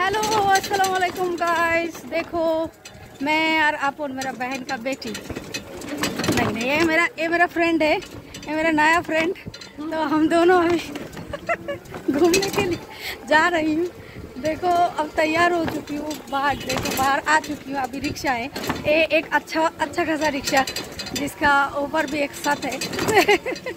Hello अस्सलाम वालेकुम guys. देखो मैं और आप और मेरा बहन का बेटी, नहीं ये मेरा फ्रेंड है, ये मेरा नया फ्रेंड। तो हम दोनों अभी घूमने के लिए जा रही हूँ। देखो अब तैयार हो चुकी हूँ, बाहर आ चुकी हूँ। अभी रिक्शा है, एक अच्छा खासा रिक्शा जिसका ऊपर भी एक छत है।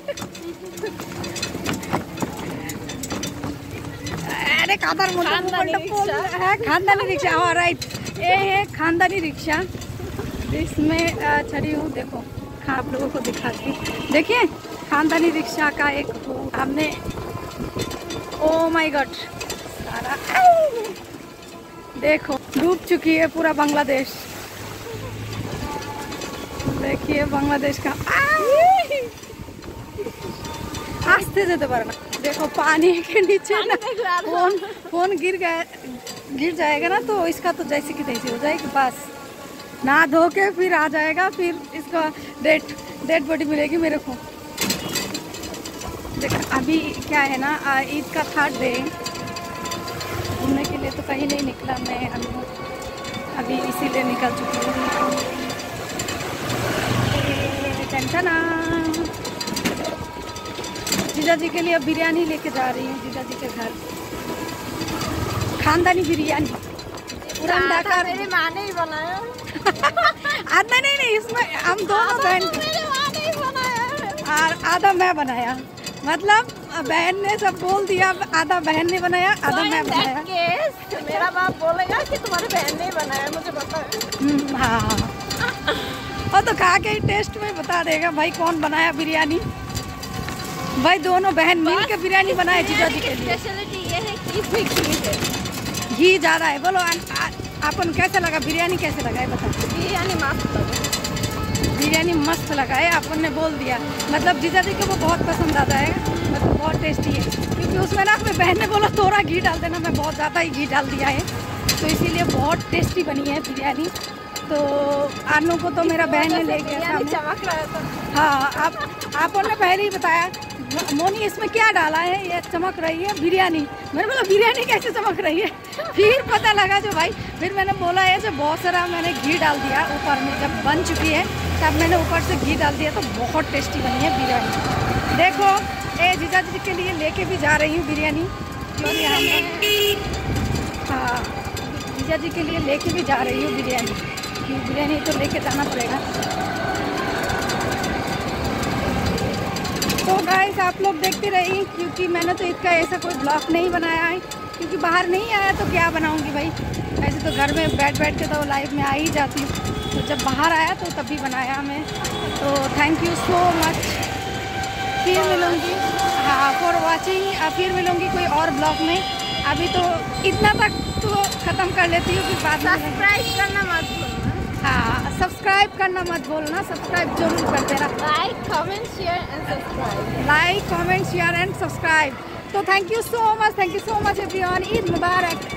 अरे खानदानी रिक्शा, हाँ राइट, ये है खानदानी रिक्शा। इसमें चढ़ी हूँ। देखो आप लोगों को दिखाती, देखिए खानदानी रिक्शा का एक हमने, ओ माय गॉड, सारा देखो डूब चुकी है पूरा बांग्लादेश। देखिए बांग्लादेश का, आस्ते से तो ना, देखो पानी के नीचे ना फोन गिर जाएगा ना, तो इसका तो जैसे कि तैसे हो जाएगी। बस ना धो के फिर आ जाएगा, फिर इसका डेड बॉडी मिलेगी मेरे को। देखो अभी क्या है ना, ईद का 3rd डे, घूमने के लिए तो कहीं नहीं निकला मैं अभी इसीलिए निकल चुकी हूँ। टेंशन जीजा जी के लिए बिरयानी लेके जा रही हूँ, जीजा जी के घर। खानदानी बिरयानी मेरी माँ ने ही बनाया। आधा नहीं, इसमें हम दोनों बहन, और आधा मैं बनाया। मतलब बहन ने सब बोल दिया, आधा बहन ने बनाया, आधा मैं बनाया। मेरा बाप बोलेगा कि तुम्हारी बहन ने बनाया, मुझे पता है। हाँ और तो खा के टेस्ट में बता देगा भाई कौन बनाया बिरयानी। भाई दोनों बहन मिल के बिरयानी बनाए जीजा जी के लिए। स्पेशलिटी ये है कि घी ज़्यादा है। बोलो आपको कैसा लगा बिरयानी, कैसे लगा है बताओ। बिरयानी मस्त लगा, बिरयानी मस्त लगा है, आपन ने बोल दिया। मतलब जीजा जी को वो बहुत पसंद आता है, मतलब बहुत टेस्टी है। क्योंकि उसमें ना अपने बहन ने बोला थोड़ा घी डाल देना, मैं बहुत ज़्यादा ही घी डाल दिया है, तो इसीलिए बहुत टेस्टी बनी है बिरयानी। तो आनू को तो मेरा बहन ने ले गया, चमक रहा था। हाँ आपने ने पहले ही बताया, मोनी इसमें क्या डाला है, ये चमक रही है बिरयानी। मैंने बोला बिरयानी कैसे चमक रही है, फिर पता लगा जो भाई, फिर मैंने बोला है जो बहुत सारा मैंने घी डाल दिया ऊपर में, जब बन चुकी है तब मैंने ऊपर से घी डाल दिया, तो बहुत टेस्टी बनी है बिरयानी। देखो ये जीजा जी के लिए लेके भी जा रही हूँ बिरयानी, हाँ जीजा जी के लिए लेके भी जा रही हूँ बिरयानी तो लेके जाना पड़ेगा। तो गाइस आप लोग देखते रहिए, क्योंकि मैंने तो इसका ऐसा कोई ब्लॉग नहीं बनाया है, क्योंकि बाहर नहीं आया तो क्या बनाऊंगी भाई। ऐसे तो घर में बैठ के तो लाइव में आ ही जाती हूँ, तो जब बाहर आया तो तभी बनाया मैं। तो थैंक यू सो मच, फिर मिलूँगी, हाँ फॉर वॉचिंग। फिर मिलूँगी कोई और ब्लॉग में। अभी तो इतना तक तो ख़त्म कर लेती हूँ, फिर बाद में सब्सक्राइब करना मत भूलना। हाँ सब्सक्राइब करना मत भूलना, सब्सक्राइब जरूर कर देना। Like comment share and subscribe, like comment share and subscribe. तो thank you so much everyone. Eid Mubarak.